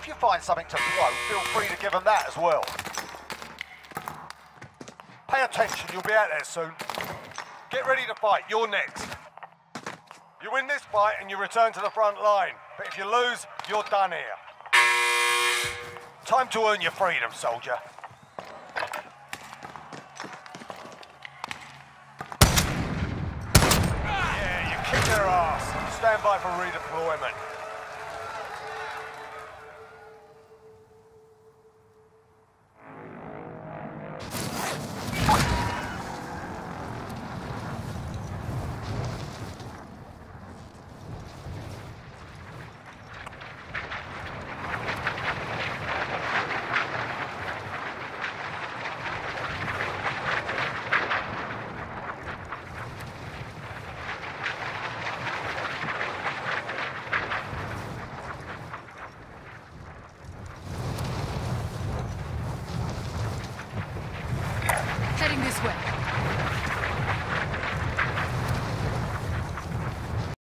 If you find something to throw, feel free to give them that as well. Pay attention, you'll be out there soon. Get ready to fight, you're next. You win this fight and you return to the front line. But if you lose, you're done here. Time to earn your freedom, soldier. Yeah, you kick their ass. Stand by for redeployment. Heading this way.